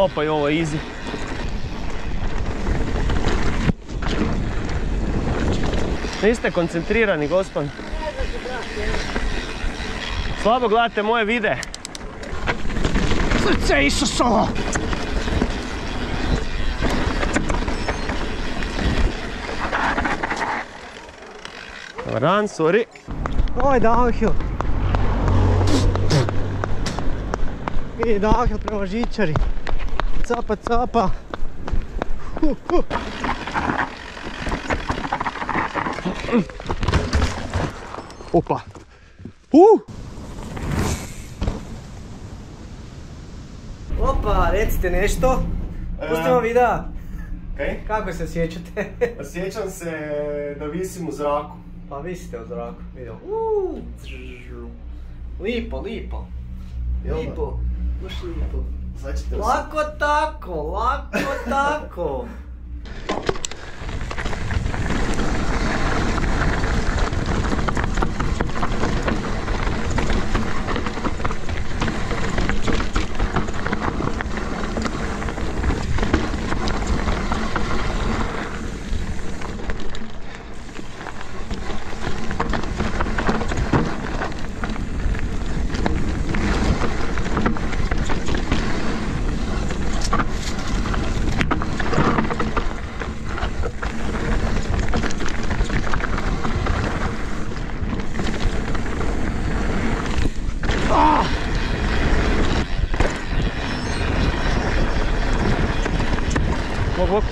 Opa, i ovo je easy. Niste koncentrirani, gospod. Slabo gledate moje videe. Srce Isusovo! Dobar dan, sorry. Ovo je downhill. I downhill prema žičari. Capa, capa. Opa. Opa, recite nešto. Pustimo videa. Kaj? Kako se sjećate? Sjećam se da visim u zraku. Pa visite u zraku. Vidimo. Lipo, lipo. Lipo. Baš lipo. Lako tako, lako tako. Bok.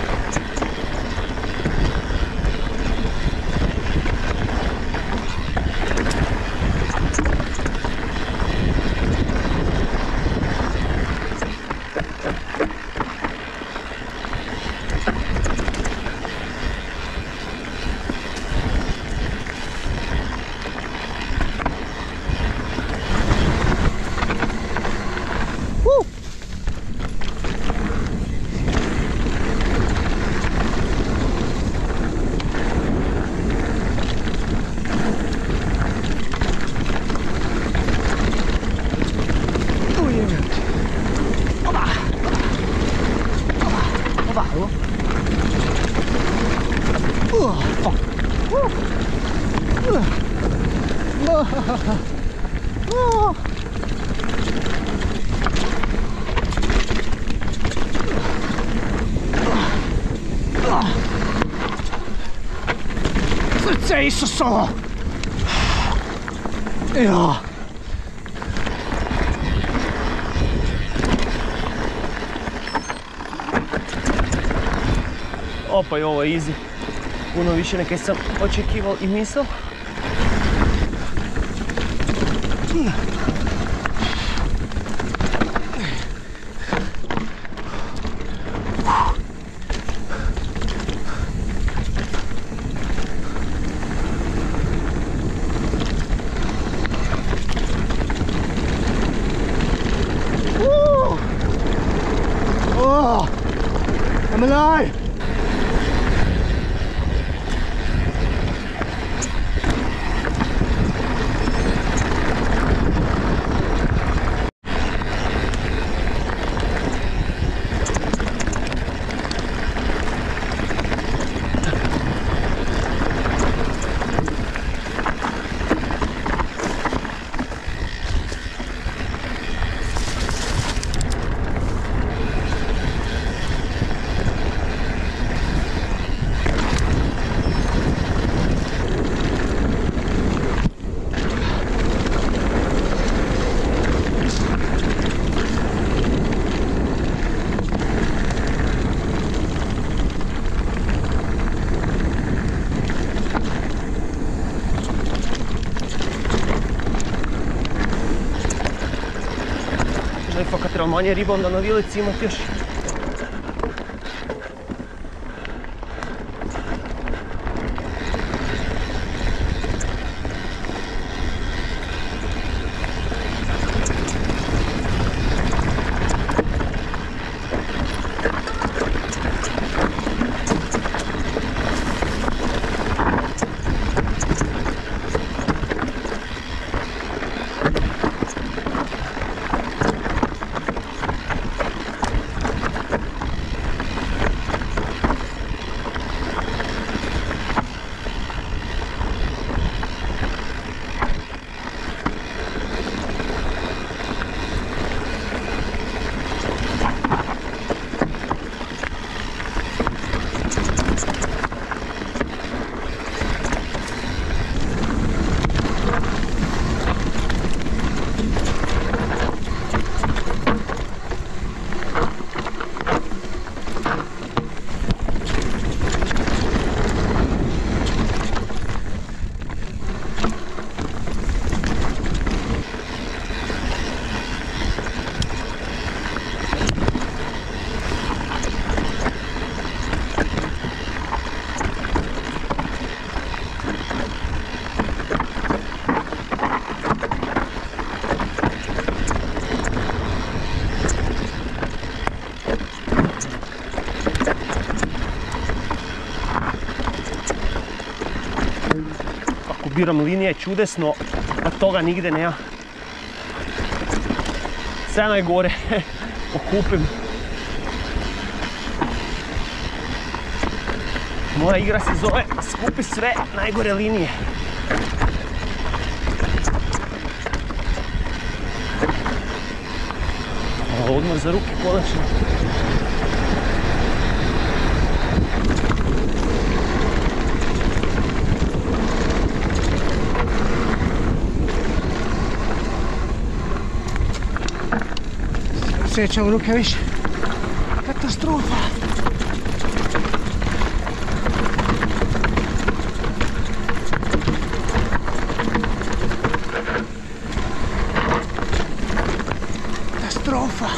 Srce Isusovo! Ja. Opa, i ovo je easy. Puno više nego sam očekivao i mislio. I'm alive! Fakat treba manje riba onda na vilici imati još. izbiram linije čudesno, a toga nigde nema. Sve najgore okupim. Moja igra se zove skupi sve najgore linije. Odmor za ruke konačno. Osjećam ruke više. Katastrofa. Katastrofa.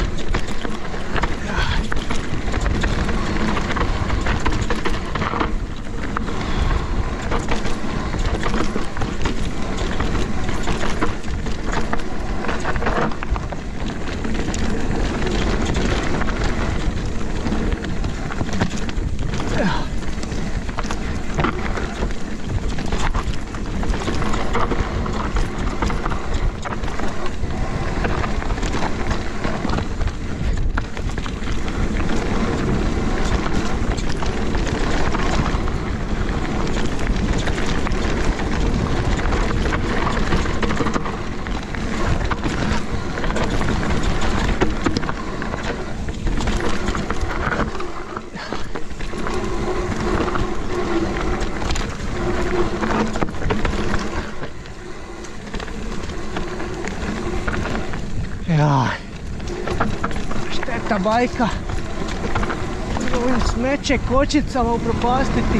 Jaj, šteta bajka. Ovim smeće kočicama upropastiti.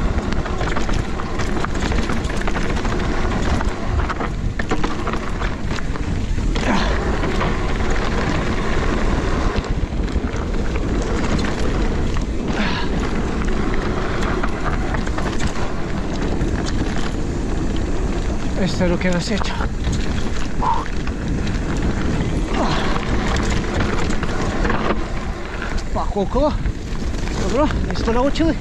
Već se ruke nasjeća. Pa koliko? Dobro, nismo naučili.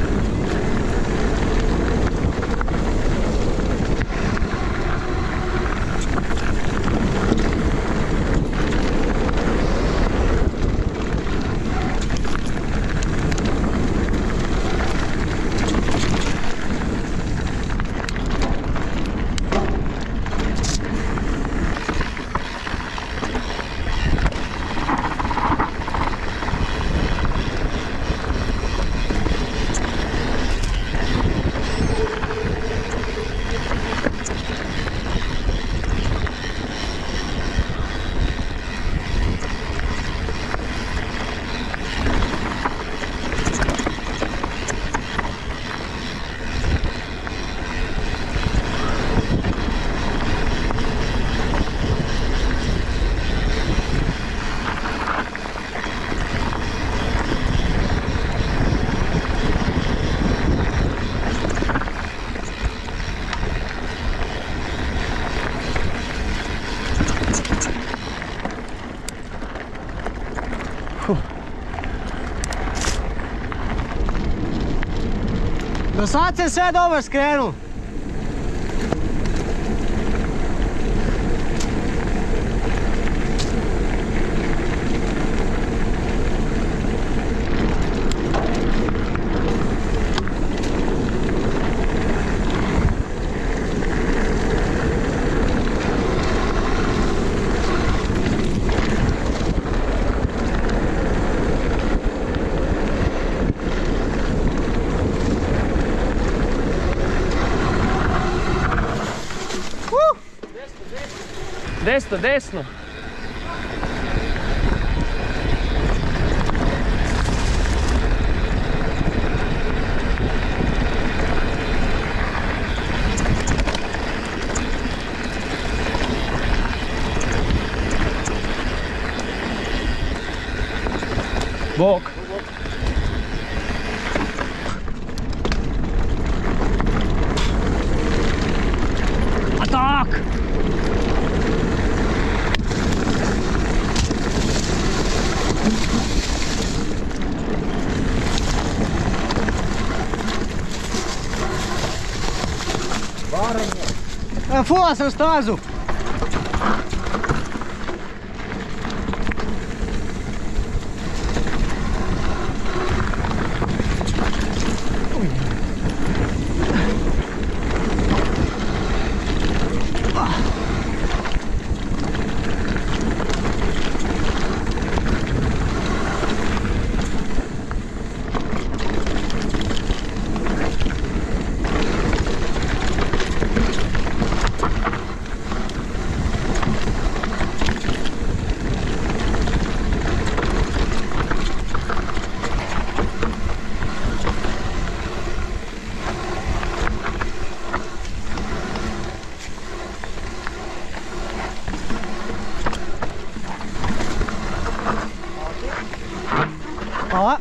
Do sad se sve dobro skrenuo. Desno, desno. Bok. Atak! Varamo. Fula sam stazu. Hvala.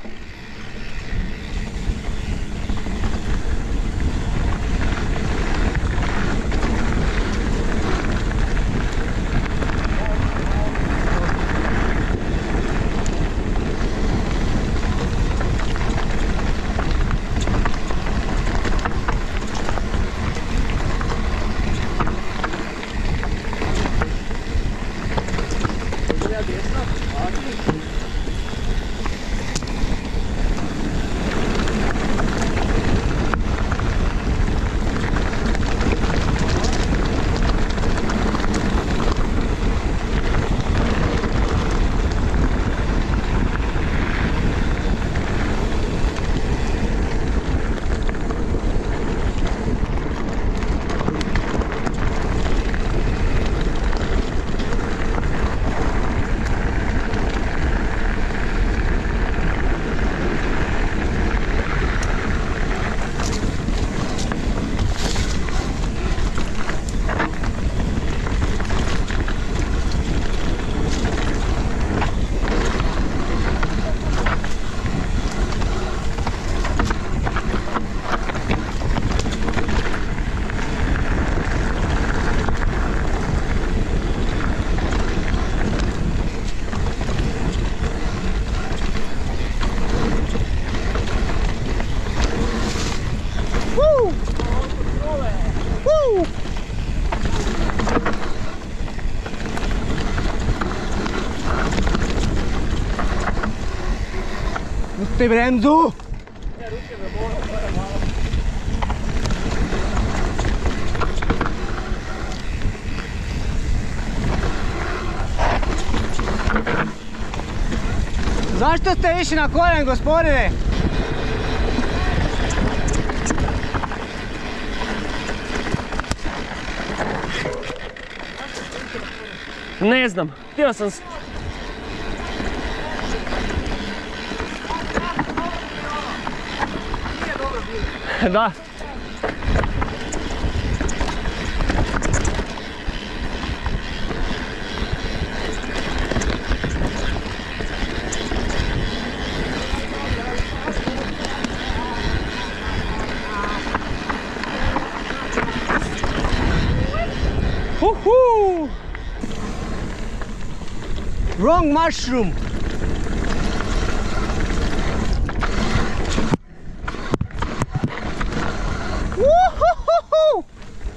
Pusti bremzu! Zašto ste išli na koren, gospodine? Ne znam, htio sam... Da. Woohoo! Wrong mushroom! Woohoo!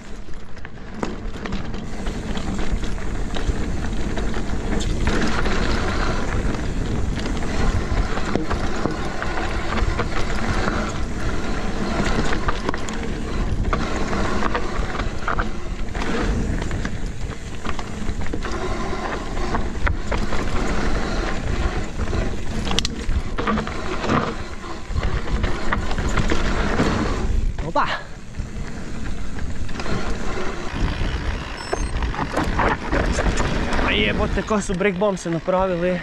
Opa! A jebote, ko su brick bomb se napravili.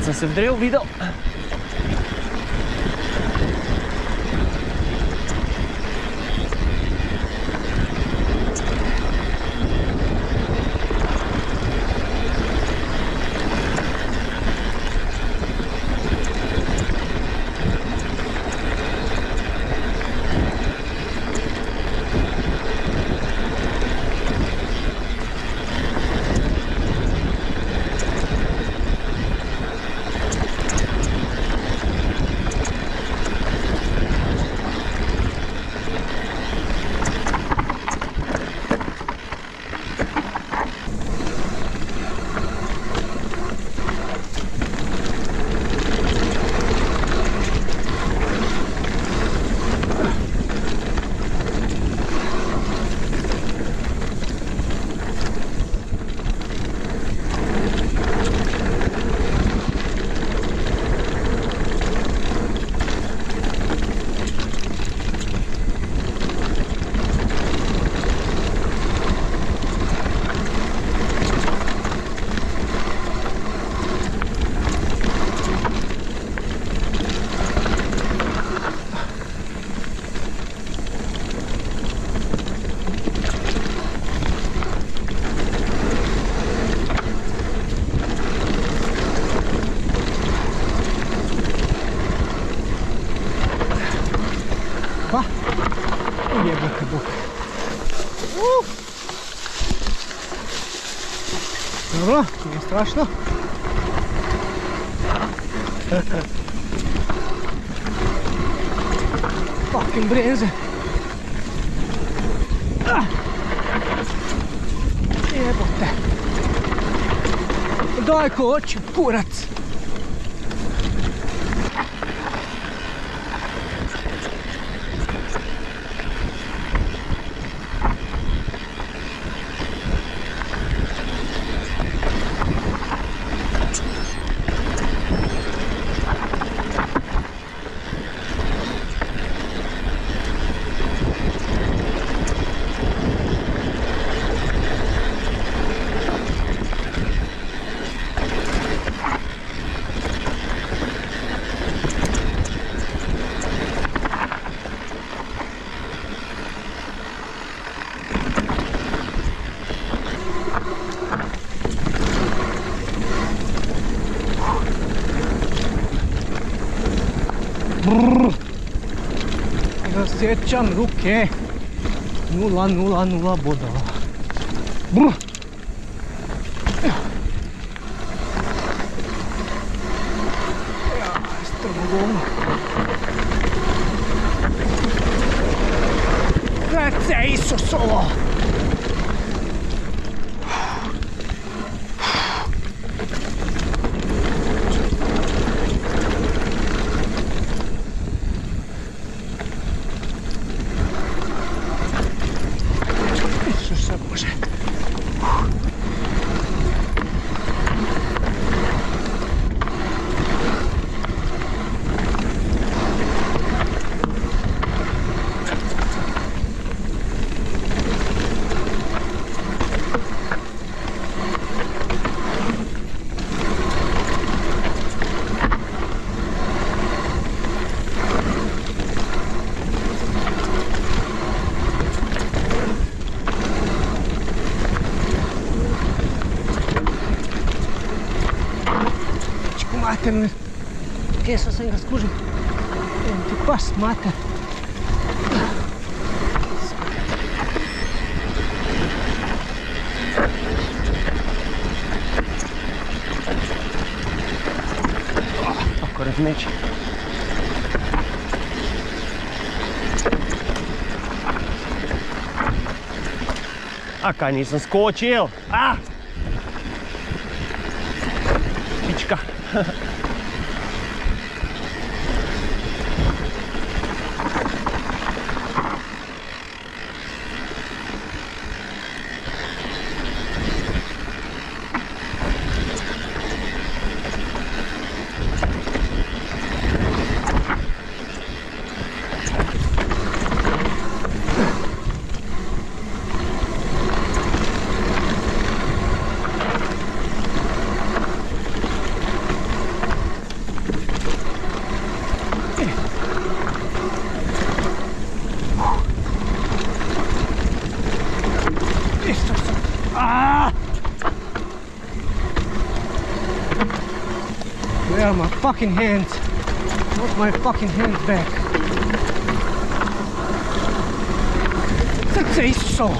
sam se vdreo, video. Pa, jebate bok. Dobro, nije strašno. Fucking breze. Jebote. Daj ko hoću, kurac. Osjećam ruke. 0,00 bodova. Brr. Strmo govno. Rece Isusovo! Mater, keso sam ga skužio. Evo ti pas, mater. Ako razmeće. A kaj nisam skočil? A! Pička. Where are my fucking hands? Want my fucking hands back. Srce Isusovo.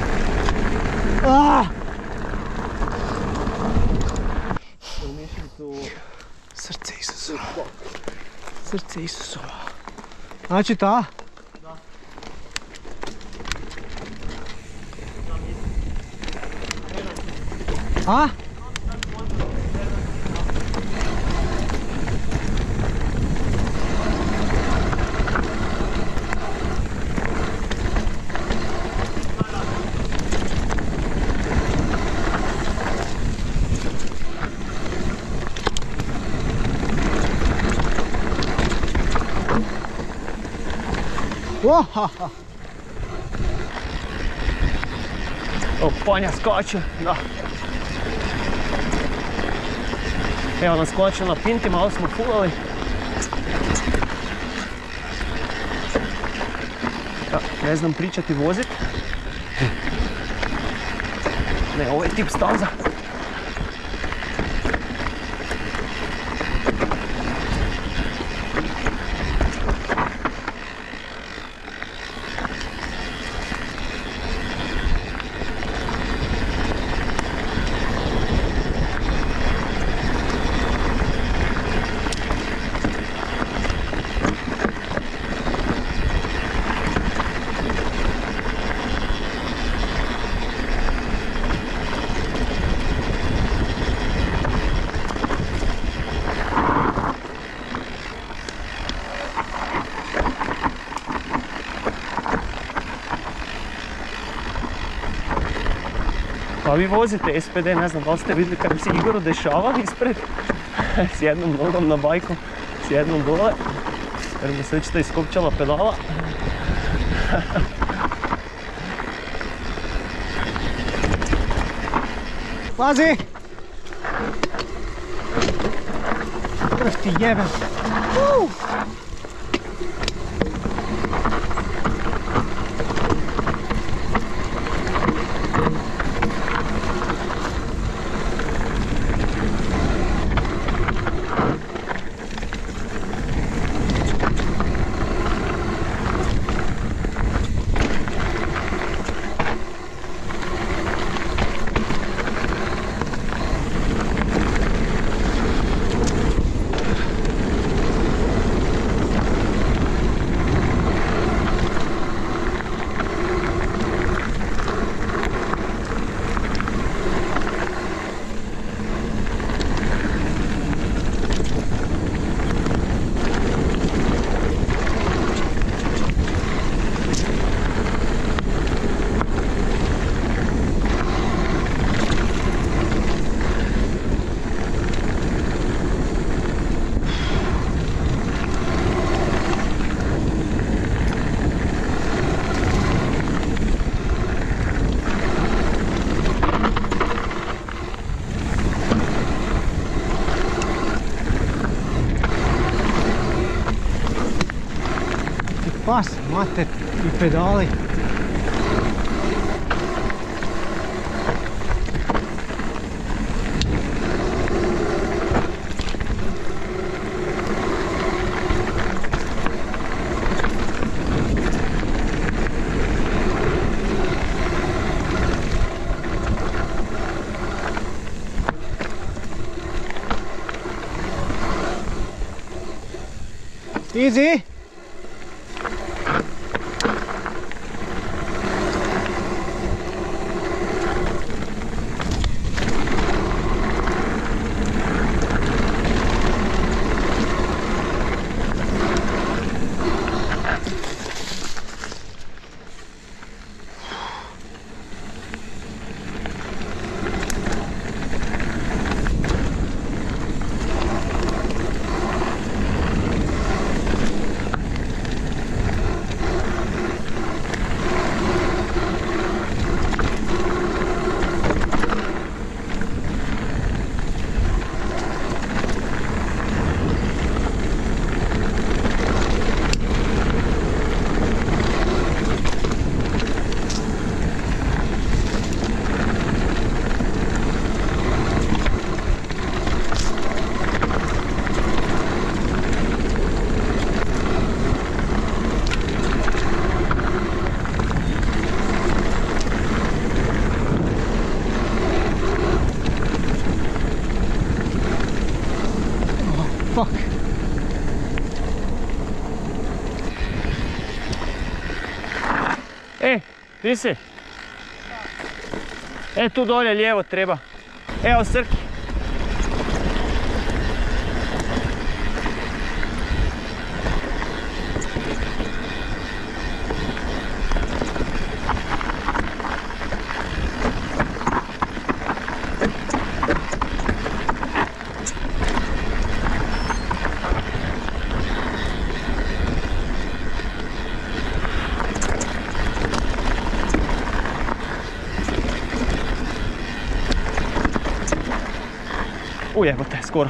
Srce Isusovo. Srce Isusovo. Znači ta? Da. A? Ohaha. O, Ponja skočio, da. Evo nas skočio na pinti, malo smo fulali. Ja, ne znam pričati, vozit. Ne, ovo je tip staza. Pa vi vozite SPD, ne znam da li ste vidjeli kako se Igoru dešava ispred. S jednom nogom na bajku, s jednom dole. Jer mu se već to iskopčala pedala. Pazi! Krv ti jebem. Pas, mater i pedali. Easy. Fuck. Di si? Tu dolje lijevo treba. Evo Srki. Ujebote, skoro.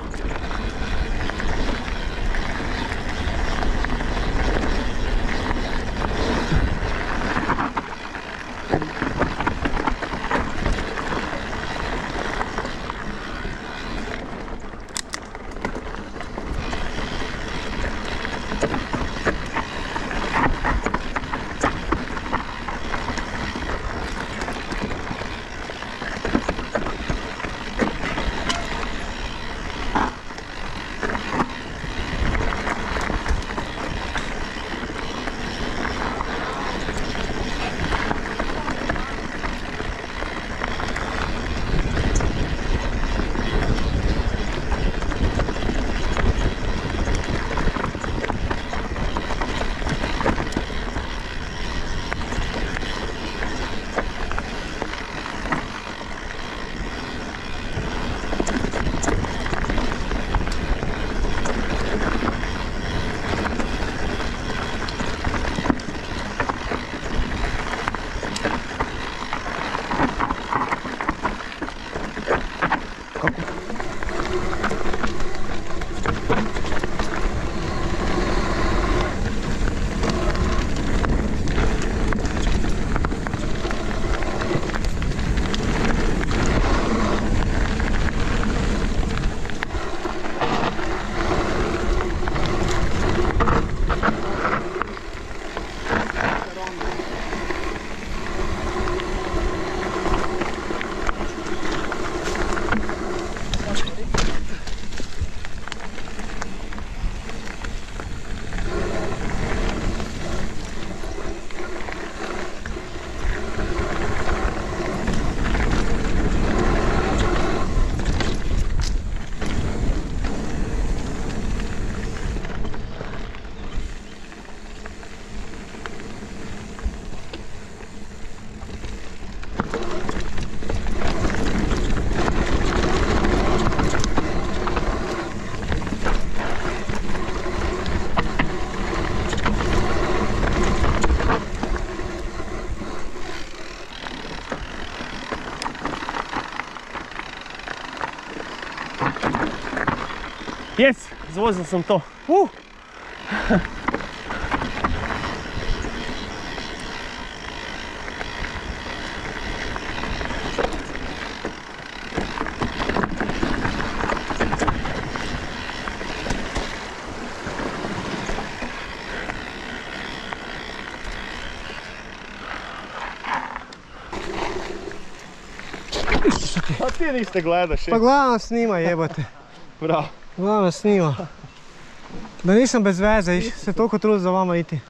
Jes, zvozil sam to. A ti niste gledaš, Pa gledam snima, jebote. Bravo. Gledam snima. Da nisam bez veze, se toliko trudim za vama iti.